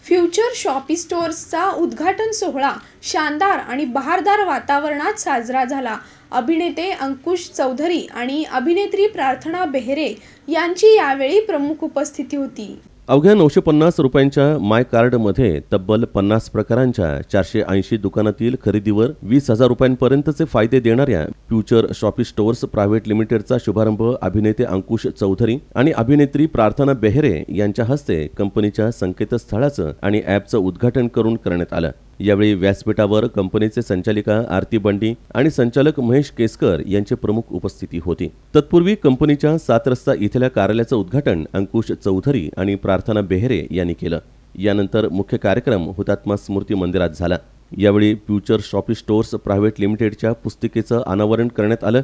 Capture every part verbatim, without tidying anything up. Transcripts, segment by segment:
Future shoppe स्टोअर्सचा उद्घाटन सोहळा शानदार आणि बहारदार वातावरणात साजरा झाला। अभिनेते अंकुश चौधरी आणि अभिनेत्री प्रार्थना बेहरे यांची यावेळी प्रमुख उपस्थिती होती। अवघ्या नऊशे पन्नास रुपयांच्या माय कार्डमध्ये तब्बल पन्नास प्रकारांच्या चारशे ऐंशी दुकानातील खरेदीवर वीस हजार रुपयांपर्यंतचे फायदे देणाऱ्या फ्युचर शॉपी स्टोअर्स प्रायव्हेट लिमिटेडचा शुभारंभ अभिनेते अंकुश चौधरी आणि अभिनेत्री प्रार्थना बेहरे यांच्या हस्ते कंपनीच्या संकेतस्थळाचं आणि ॲपचं उद्घाटन करून करण्यात आलं। यावेळी व्यासपीठावर कंपनीचे संचालिका आरती बंडी आणि संचालक महेश केसकर यांची प्रमुख उपस्थिती होती। तत्पूर्वी कंपनीच्या सात रस्ता इथल्या कार्यालयाचं उद्घाटन अंकुश चौधरी आणि प्रार्थना बेहरे यांनी केलं। यानंतर मुख्य कार्यक्रम हुतात्मा स्मृती मंदिरात झाला। यावेळी फ्युचर शॉपी स्टोअर्स प्रायव्हेट लिमिटेडच्या पुस्तिकेचं अनावरण करण्यात आलं।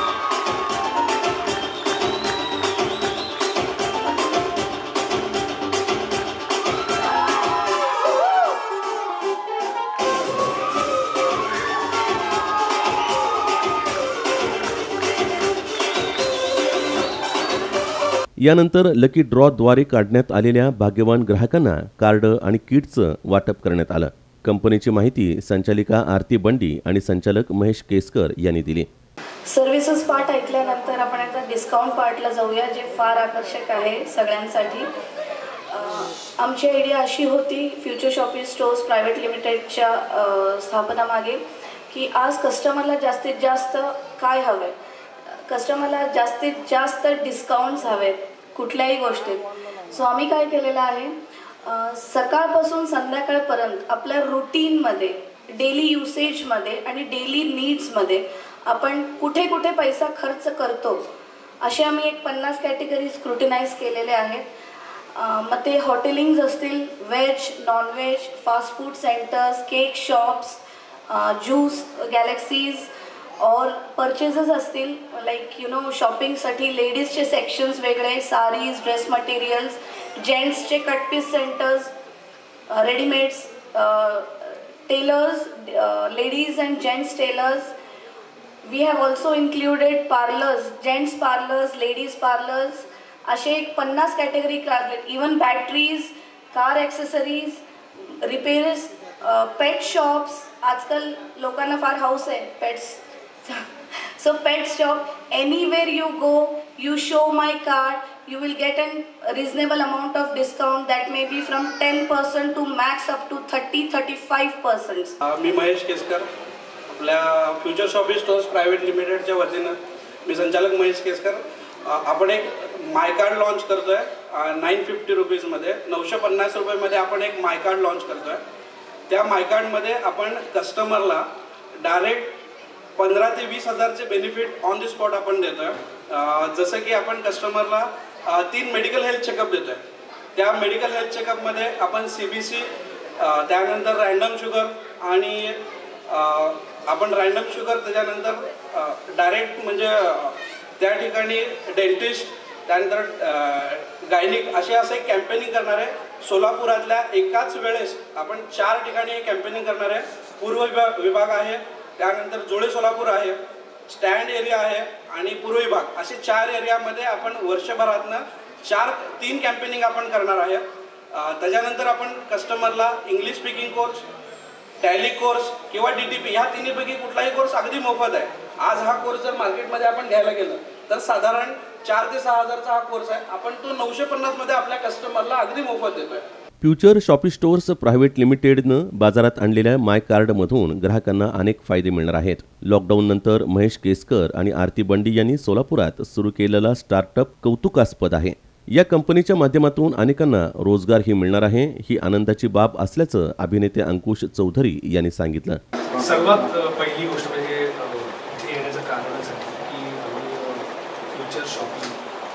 यानंतर लकी ड्रॉद्वारे काढण्यात आलेल्या भाग्यवान ग्राहकांना कार्ड आणि किटचं वाटप करण्यात आलं। कंपनीची माहिती संचालिका आरती बंडी आणि संचालक महेश केसकर यांनी दिली। सर्व्हिसेस पार्ट ऐकल्यानंतर आपण आता डिस्काउंट पार्टला जाऊया, जे फार आकर्षक आहे सगळ्यांसाठी। आमची आयडिया अशी होती फ्युचर शॉपी स्टोअर्स प्रायव्हेट लिमिटेडच्या स्थापनामागे की आज कस्टमरला जास्तीत जास्त काय हवंय, कस्टमरला जास्तीत जास्त डिस्काउंट्स हवेत कुठल्याही गोष्टीत। सो आम्ही काय केलेलं आहे, सकाळपासून संध्याकाळपर्यंत आपल्या रुटीनमध्ये, डेली युसेजमध्ये आणि डेली नीड्समध्ये आपण कुठे कुठे पैसा खर्च करतो असे आम्ही एक पन्नास कॅटेगरी स्क्रुटिनाइज केलेले आहेत। मग ते हॉटेलिंग्स असतील, veg, non veg, fast food centres, cake shops, juice galaxies और परचेजेस असतील, लाईक यू नो शॉपिंगसाठी लेडीजचे सेक्शन्स वेगळे, साडीज, ड्रेस मटेरियल्स, जेंट्सचे cut piece centres, readymades, tailors, ladies and gents tailors. We have also included parlours, gents parlours, ladies parlours, असे एक पन्नास category काढलेत। Even batteries, car accessories, repairs, pet shops, आजकाल लोकांना फार हाऊस आहे pets. So pet shop, anywhere you go, you show my card, you will get a reasonable amount of discount that may be from ten percent to max up to thirty to thirty-five percent. मी महेश केसकर, आपल्या future shoppy stores private लिमिटेडच्या वतीनं मी संचालक महेश केसकर। आपण एक my card launch करतोय nine fifty रुपीजमध्ये, नऊशे पन्नास रुपयामध्ये आपण एक माय कार्ड लॉन्च करतोय। त्या माय कार्डमध्ये आपण कस्टमरला डायरेक्ट पंधरा ते वीस हजारचे बेनिफिट ऑन द स्पॉट आपण देतोय। जसं की आपण कस्टमरला तीन मेडिकल हेल्थ चेकअप देतोय। त्या मेडिकल हेल्थ चेकअपमध्ये आपण सी बी सी, त्यानंतर रँडम शुगर आणि आपण रँडम शुगर, त्याच्यानंतर डायरेक्ट म्हणजे त्या ठिकाणी डेंटिस्ट, त्यानंतर गायनिक, असे असं एक कॅम्पेनिंग करणार आहे। सोलापुरातल्या एकाच वेळेस आपण चार ठिकाणी कॅम्पेनिंग करणार आहे। पूर्व विभाग विभाग आहे, त्यानंतर जोळे सोलापूर आहे, स्टँड एरिया आहे आणि पूर्व विभाग, असे चार एरियामध्ये आपण वर्षभरातनं चार तीन कॅम्पेनिंग आपण करणार आहे। त्याच्यानंतर आपण कस्टमरला English speaking course, Tally course किंवा डी टी पी, ह्या तिन्हीपैकी कुठलाही कोर्स अगदी मोफत आहे। आज हा कोर्स जर मार्केटमध्ये आपण घ्यायला गेलं तर साधारण चार ते सहा हजारचा हा कोर्स आहे, आपण तो नऊशे पन्नासमध्ये आपल्या कस्टमरला अगदी मोफत देतोय। फ्युचर शॉपी स्टोअर्स प्रायव्हेट लिमिटेडनं बाजारात आणलेल्या माय कार्डमधून ग्राहकांना अनेक फायदे मिळणार आहेत। लॉकडाऊन नंतर महेश केसकर आणि आरती बंडी यांनी सोलापुरात सुरू केलेला स्टार्टअप कौतुकास्पद आहे। या कंपनीच्या माध्यमातून अनेकांना रोजगारही मिळणार आहे, ही आनंदाची बाब असल्याचं अभिनेते अंकुश चौधरी यांनी सांगितलं। सर्वात पहिली गोष्ट म्हणजे इथे येण्याचं कारणच आहे की फ्युचर शॉपिंग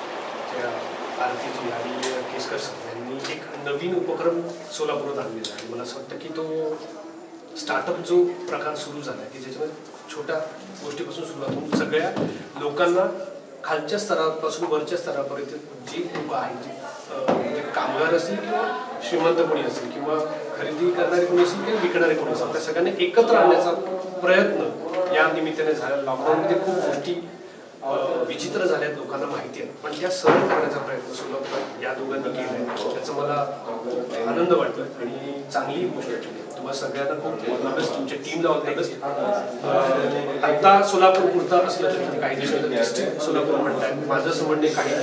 आरतीजी आणि केसकर यांनी एक नवीन उपक्रम सोलापुरात आणलेला आहे। मला असं वाटतं की तो स्टार्टअप जो प्रकार सुरू झाला आहे की ज्याच्यामध्ये छोट्या गोष्टीपासून सुरुवात होऊन सगळ्या लोकांना खालच्या स्तरापासून वरच्या स्तरापर्यंत जी लोक आहेत, म्हणजे कामगार असतील किंवा श्रीमंत कोणी असेल किंवा खरेदी करणारे कोणी असेल किंवा विकणारे कोणी असेल, त्या सगळ्यांनी एकत्र आणण्याचा प्रयत्न या निमित्ताने झाला। लॉकडाऊनमध्ये खूप गोष्टी अं, विचित्र झाल्यात लोकांना माहिती आहे, पण त्या सहन करण्याचा प्रयत्न सोलापूर या दोघांनी केला आहे. त्याचा मला आनंद वाटतो आणि चांगली गोष्ट आहे. तुम्हाला सगळ्यांना खूप ऑल द बेस्ट, तुमच्या टीमला ऑल द बेस्ट. आता सोलापूर पुरता असलं तरी काही दिवसांत डिस्ट्रिक्ट सोलापूर म्हणतात, माझं असं म्हणणे काही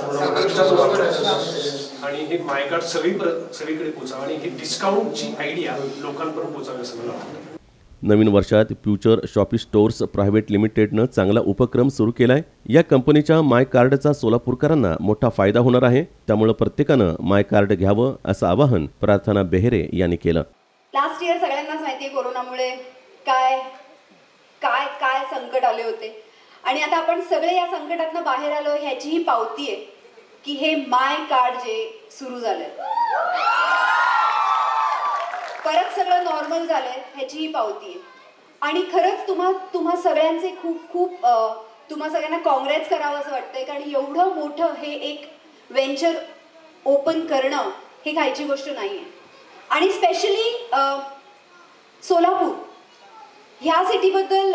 दिवसांत आणि हे माय कार्ड सगळीकडे सगळीकडे पोचावं आणि ही डिस्काउंटची आयडिया लोकांपर्यंत पोचावी असं मला वाटतं. नवीन वर्षात फ्युचर शॉपी स्टोअर्स प्रायव्हेट लिमिटेडनं चांगला उपक्रम सुरू केलाय. या कंपनीच्या माय कार्डचा सोलापूरकरांना मोठा फायदा होणार आहे. त्यामुळे प्रत्येकानं माय कार्ड घ्यावं असं आवाहन प्रार्थना बेहेरे यांनी केलं. लास्ट इयर सगळ्यांनाच माहिती आहे कोरोनामुळे काय काय काय संकट आले होते आणि आता आपण सगळे या संकटातनं बाहेर आलो ह्याची ही पावती आहे की हे माय कार्ड जे सुरू झालंय, परत सगळं नॉर्मल झालंय ह्याची ही पावती आहे. आणि खरंच तुम्हा तुम्हा सगळ्यांचे खूप खूप तुम्हा सगळ्यांना काँग्रेस करावं असं वाटतंय, कारण एवढं मोठं हे एक वेंचर ओपन करणं हे खायची गोष्ट नाही आहे. आणि स्पेशली सोलापूर ह्या सिटीबद्दल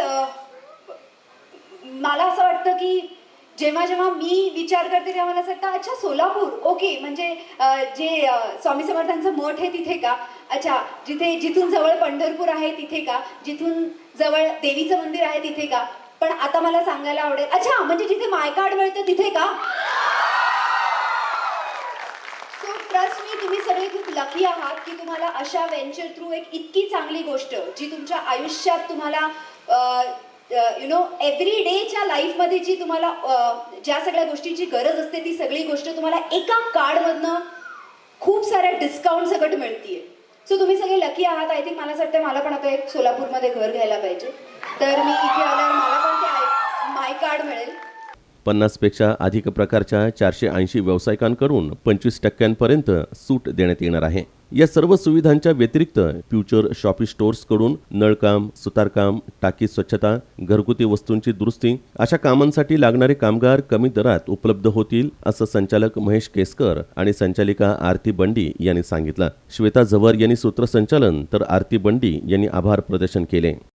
मला असं वाटतं की जेव्हा जेव्हा मी विचार करते तेव्हा मला असं वाटतं अच्छा सोलापूर ओके, म्हणजे जे स्वामी समर्थांचं मठ आहे तिथे का, अच्छा जिथे जिथून जवळ पंढरपूर आहे तिथे का, जिथून जवळ देवीचं मंदिर आहे तिथे का. पण आता मला सांगायला आवडेल अच्छा म्हणजे जिथे माय कार्ड मिळतं तिथे का. ट्रस्ट मी, तुम्ही सगळे खूप लकी आहात की तुम्हाला अशा वेंचर थ्रू एक इतकी चांगली गोष्ट जी तुमच्या आयुष्यात तुम्हाला यु नो एव्हरी डेच्या लाईफमध्ये जी तुम्हाला ज्या सगळ्या गोष्टीची गरज असते ती सगळी गोष्ट तुम्हाला एका कार्डमधनं खूप साऱ्या डिस्काउंट सकट मिळतीये. सो तुम्ही सगळे लकी आहात. आय थिंक मला असं वाटतं मला पण आता एक सोलापूरमध्ये घर घ्यायला पाहिजे, तर मी इथे आल्यावर मला पण ते माय कार्ड मिळेल. पन्नासपेक्षा अधिक प्रकारच्या चारशे ऐंशी व्यावसायिकांकडून पंचवीस टक्क्यांपर्यंत सूट देण्यात येणार आहे. या सर्व सुविधांच्या व्यतिरिक्त फ्युचर शॉपी स्टोअर्सकडून नळकाम, सुतारकाम, टाकी स्वच्छता, घरगुती वस्तूंची दुरुस्ती अशा कामांसाठी लागणारे कामगार कमी दरात उपलब्ध होतील असं संचालक महेश केसकर आणि संचालिका आरती बंडी यांनी सांगितलं. श्वेता झवर यांनी सूत्रसंचालन तर आरती बंडी यांनी आभार प्रदर्शन केले.